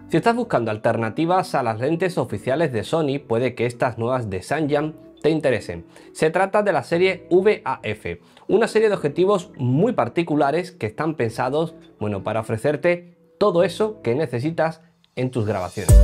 Si estás buscando alternativas a las lentes oficiales de Sony, puede que estas nuevas de Sanjam te interesen. Se trata de la serie VAF, una serie de objetivos muy particulares que están pensados, bueno, para ofrecerte todo eso que necesitas en tus grabaciones.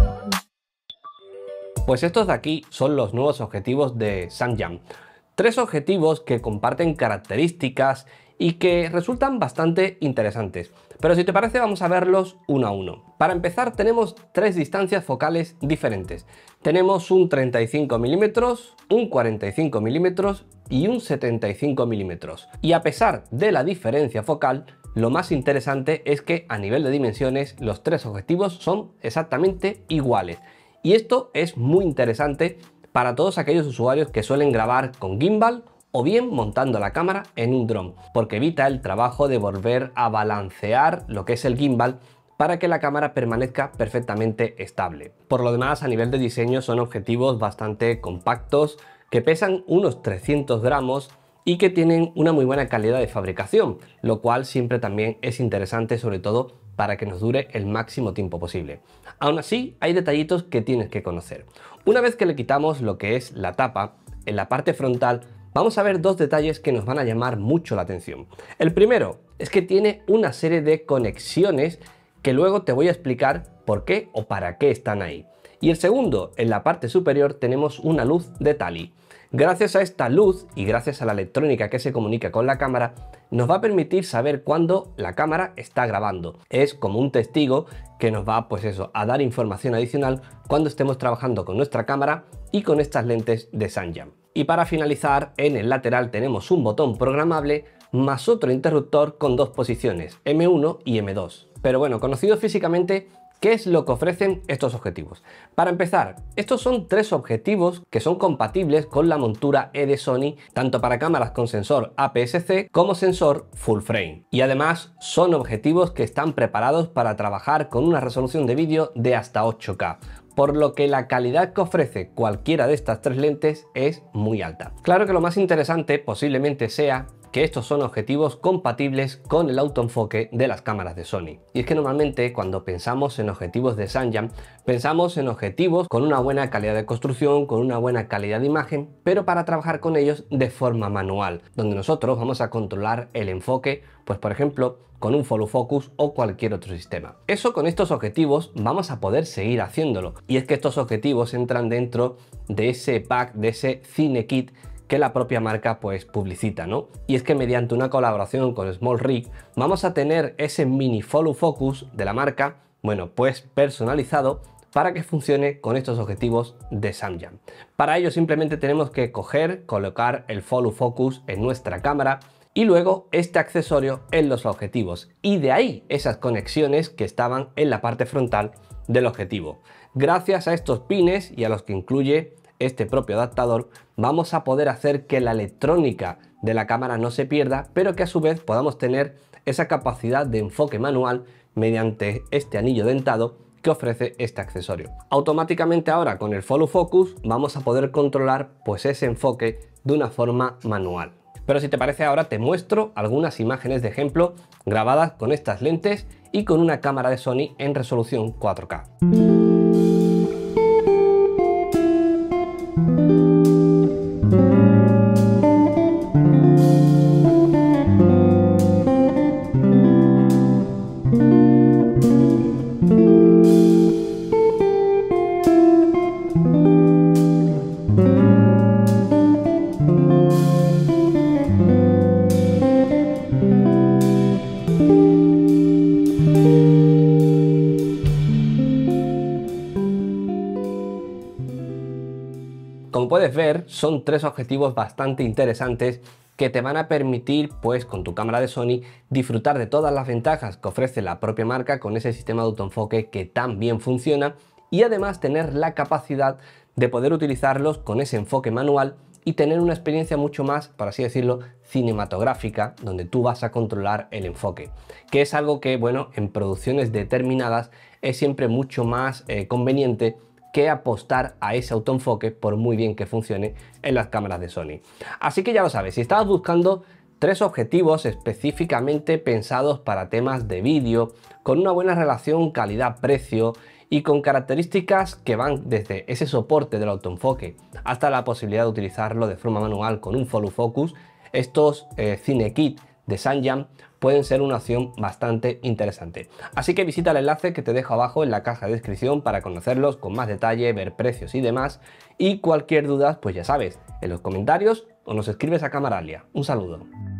Pues estos de aquí son los nuevos objetivos de Sanjam. Tres objetivos que comparten características y que resultan bastante interesantes. Pero si te parece, vamos a verlos uno a uno. Para empezar, tenemos tres distancias focales diferentes. Tenemos un 35 mm, un 45 mm y un 75 mm. Y a pesar de la diferencia focal, lo más interesante es que a nivel de dimensiones los tres objetivos son exactamente iguales. Y esto es muy interesante para todos aquellos usuarios que suelen grabar con gimbal o bien montando la cámara en un dron, porque evita el trabajo de volver a balancear lo que es el gimbal para que la cámara permanezca perfectamente estable. Por lo demás, a nivel de diseño son objetivos bastante compactos, que pesan unos 300 gramos y que tienen una muy buena calidad de fabricación, lo cual siempre también es interesante, sobre todo para que nos dure el máximo tiempo posible. Aún así, hay detallitos que tienes que conocer. Una vez que le quitamos lo que es la tapa, en la parte frontal vamos a ver dos detalles que nos van a llamar mucho la atención. El primero es que tiene una serie de conexiones que luego te voy a explicar por qué o para qué están ahí. Y el segundo, en la parte superior tenemos una luz de Tali. Gracias a esta luz y gracias a la electrónica que se comunica con la cámara, nos va a permitir saber cuándo la cámara está grabando. Es como un testigo que nos va, pues eso, a dar información adicional cuando estemos trabajando con nuestra cámara y con estas lentes de Sanjam. Y para finalizar, en el lateral tenemos un botón programable más otro interruptor con dos posiciones, M1 y M2. Pero bueno, conocido físicamente, ¿qué es lo que ofrecen estos objetivos? Para empezar, estos son tres objetivos que son compatibles con la montura E de Sony, tanto para cámaras con sensor APS-C como sensor full frame. Y además son objetivos que están preparados para trabajar con una resolución de vídeo de hasta 8K. Por lo que la calidad que ofrece cualquiera de estas tres lentes es muy alta. Claro que lo más interesante posiblemente sea que estos son objetivos compatibles con el autoenfoque de las cámaras de Sony. Y es que normalmente cuando pensamos en objetivos de Sanjam, pensamos en objetivos con una buena calidad de construcción, con una buena calidad de imagen, pero para trabajar con ellos de forma manual, donde nosotros vamos a controlar el enfoque, pues por ejemplo, con un follow focus o cualquier otro sistema. Eso con estos objetivos vamos a poder seguir haciéndolo. Y es que estos objetivos entran dentro de ese pack, de ese Cine Kit que la propia marca pues publicita, ¿no? Y es que mediante una colaboración con SmallRig vamos a tener ese mini follow focus de la marca, bueno, pues personalizado para que funcione con estos objetivos de Sanjam. Para ello simplemente tenemos que colocar el follow focus en nuestra cámara y luego este accesorio en los objetivos, y de ahí esas conexiones que estaban en la parte frontal del objetivo. Gracias a estos pines y a los que incluye este propio adaptador, vamos a poder hacer que la electrónica de la cámara no se pierda, pero que a su vez podamos tener esa capacidad de enfoque manual mediante este anillo dentado que ofrece este accesorio. Automáticamente ahora con el follow focus vamos a poder controlar pues ese enfoque de una forma manual. Pero si te parece, ahora te muestro algunas imágenes de ejemplo grabadas con estas lentes y con una cámara de Sony en resolución 4K. Como puedes ver, son tres objetivos bastante interesantes que te van a permitir, pues con tu cámara de Sony, disfrutar de todas las ventajas que ofrece la propia marca con ese sistema de autoenfoque que tan bien funciona, y además tener la capacidad de poder utilizarlos con ese enfoque manual y tener una experiencia mucho más, por así decirlo, cinematográfica, donde tú vas a controlar el enfoque, que es algo que, bueno, en producciones determinadas es siempre mucho más conveniente que apostar a ese autoenfoque, por muy bien que funcione en las cámaras de Sony. Así que ya lo sabes, si estabas buscando 3 objetivos específicamente pensados para temas de vídeo, con una buena relación calidad-precio y con características que van desde ese soporte del autoenfoque hasta la posibilidad de utilizarlo de forma manual con un follow focus. Estos CineKit de Sanjam pueden ser una opción bastante interesante. Así que visita el enlace que te dejo abajo en la caja de descripción para conocerlos con más detalle, ver precios y demás. Y cualquier duda, pues ya sabes, en los comentarios o nos escribes a Camaralia. Un saludo.